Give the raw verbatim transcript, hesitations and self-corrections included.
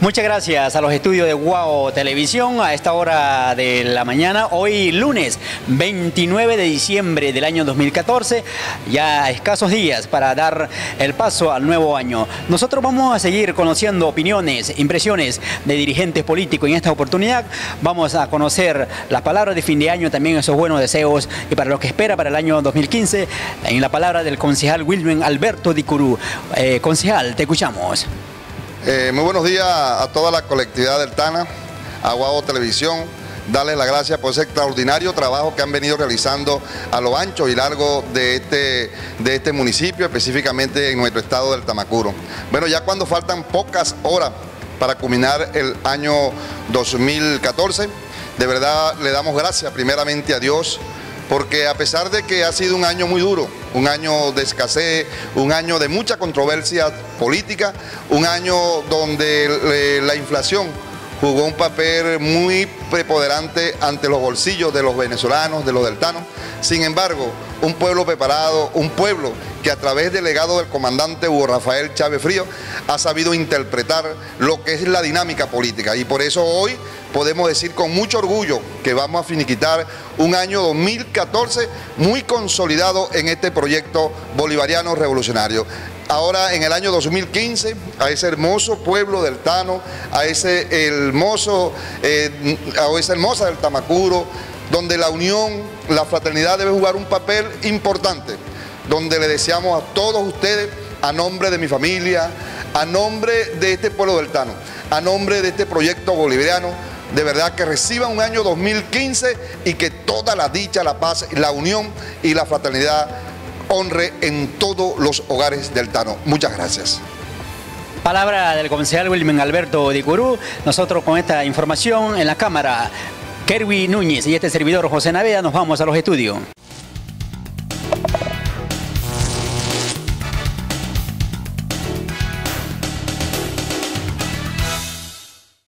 Muchas gracias a los estudios de Guao Televisión a esta hora de la mañana. Hoy lunes veintinueve de diciembre del año dos mil catorce, ya escasos días para dar el paso al nuevo año. Nosotros vamos a seguir conociendo opiniones, impresiones de dirigentes políticos. En esta oportunidad vamos a conocer las palabras de fin de año, también esos buenos deseos y para lo que espera para el año dos mil quince, en la palabra del concejal Wilmen Alberto Dicurú. Eh, concejal, te escuchamos. Eh, muy buenos días a toda la colectividad del Tana, a Guao Televisión, darles las gracias por ese extraordinario trabajo que han venido realizando a lo ancho y largo de este, de este municipio, específicamente en nuestro estado del Tamacuro. Bueno, ya cuando faltan pocas horas para culminar el año dos mil catorce, de verdad le damos gracias primeramente a Dios, porque a pesar de que ha sido un año muy duro, un año de escasez, un año de mucha controversia política, un año donde la inflación jugó un papel muy preponderante ante los bolsillos de los venezolanos, de los deltanos. Sin embargo, un pueblo preparado, un pueblo que a través del legado del comandante Hugo Rafael Chávez Frías ha sabido interpretar lo que es la dinámica política. Y por eso hoy podemos decir con mucho orgullo que vamos a finiquitar un año dos mil catorce muy consolidado en este proyecto bolivariano revolucionario. Ahora en el año dos mil quince, a ese hermoso pueblo del Tano, a ese hermoso, eh, a esa hermosa del Tamacuro, donde la unión, la fraternidad debe jugar un papel importante, donde le deseamos a todos ustedes, a nombre de mi familia, a nombre de este pueblo del Tano, a nombre de este proyecto bolivariano, de verdad que reciban un año dos mil quince y que toda la dicha, la paz, la unión y la fraternidad honre en todos los hogares del Tano. Muchas gracias. Palabra del concejal Wilmen Alberto Dicurú. Nosotros con esta información en la cámara, Kerwin Núñez y este servidor José Naveda, nos vamos a los estudios.